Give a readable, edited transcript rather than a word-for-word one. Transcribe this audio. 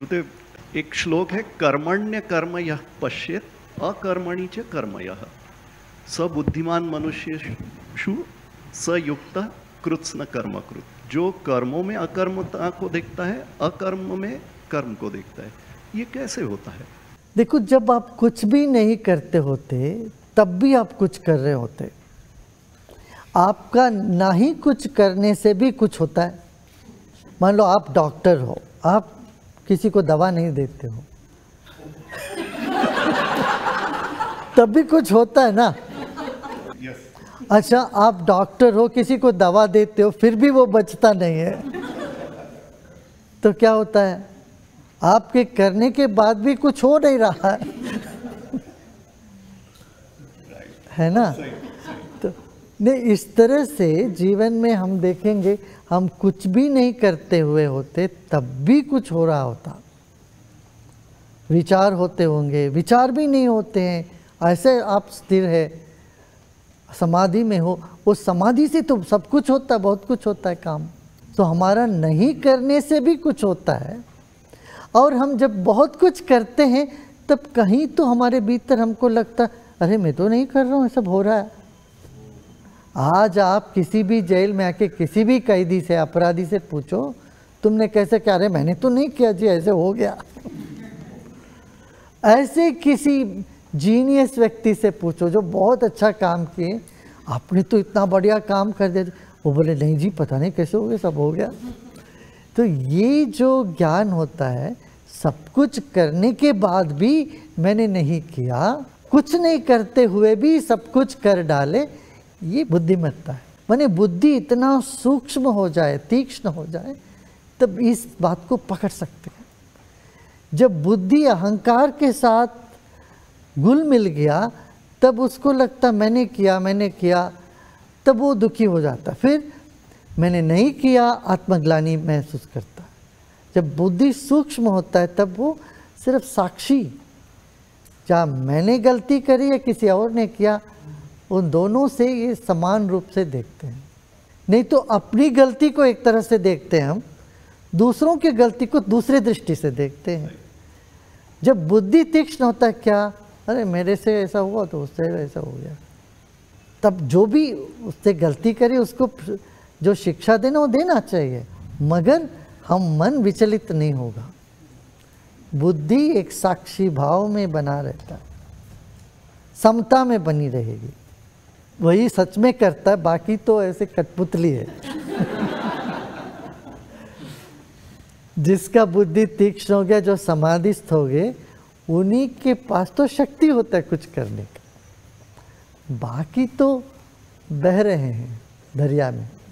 ते एक श्लोक है, कर्मण्य कर्म यः पश्येत् अकर्मणि च कर्म यः स बुद्धिमान मनुष्येषु स युक्त कृत्स्न कर्म कृत। जो कर्मों में अकर्मता को देखता है, अकर्म में कर्म को देखता है। ये कैसे होता है? देखो, जब आप कुछ भी नहीं करते होते तब भी आप कुछ कर रहे होते। आपका ना ही कुछ करने से भी कुछ होता है। मान लो आप डॉक्टर हो, आप किसी को दवा नहीं देते हो तब भी कुछ होता है ना। अच्छा, आप डॉक्टर हो, किसी को दवा देते हो, फिर भी वो बचता नहीं है, तो क्या होता है? आपके करने के बाद भी कुछ हो नहीं रहा है ना। तो नहीं, इस तरह से जीवन में हम देखेंगे, हम कुछ भी नहीं करते हुए होते तब भी कुछ हो रहा होता। विचार होते होंगे, विचार भी नहीं होते हैं, ऐसे आप स्थिर है, समाधि में हो, उस समाधि से तो सब कुछ होता है, बहुत कुछ होता है काम। तो हमारा नहीं करने से भी कुछ होता है। और हम जब बहुत कुछ करते हैं तब कहीं तो हमारे भीतर हमको लगता, अरे मैं तो नहीं कर रहा हूँ, सब हो रहा है। आज आप किसी भी जेल में आके किसी भी कैदी से, अपराधी से पूछो, तुमने कैसे किया? अरे मैंने तो नहीं किया जी, ऐसे हो गया। ऐसे किसी जीनियस व्यक्ति से पूछो जो बहुत अच्छा काम किए, आपने तो इतना बढ़िया काम कर दिया, वो बोले नहीं जी, पता नहीं कैसे हो गया, सब हो गया। तो ये जो ज्ञान होता है, सब कुछ करने के बाद भी मैंने नहीं किया, कुछ नहीं करते हुए भी सब कुछ कर डाले, ये बुद्धिमत्ता है। माने बुद्धि इतना सूक्ष्म हो जाए, तीक्ष्ण हो जाए, तब इस बात को पकड़ सकते हैं। जब बुद्धि अहंकार के साथ घुल मिल गया, तब उसको लगता मैंने किया, तब वो दुखी हो जाता। फिर मैंने नहीं किया, आत्मग्लानि महसूस करता। जब बुद्धि सूक्ष्म होता है तब वो सिर्फ साक्षी, चाहे मैंने गलती करी या किसी और ने किया, उन दोनों से ये समान रूप से देखते हैं। नहीं तो अपनी गलती को एक तरह से देखते हैं हम, दूसरों की गलती को दूसरे दृष्टि से देखते हैं। जब बुद्धि तीक्ष्ण होता है, क्या अरे मेरे से ऐसा हुआ तो उससे ऐसा हो गया, तब जो भी उससे गलती करी उसको जो शिक्षा देना वो देना चाहिए, मगर हम मन विचलित नहीं होगा। बुद्धि एक साक्षी भाव में बना रहता है, समता में बनी रहेगी, वही सच में करता है, बाकी तो ऐसे कठपुतली है। जिसका बुद्धि तीक्ष्ण हो गया, जो समाधिस्थ हो गए, उन्हीं के पास तो शक्ति होता है कुछ करने का, बाकी तो बह रहे हैं दरिया में।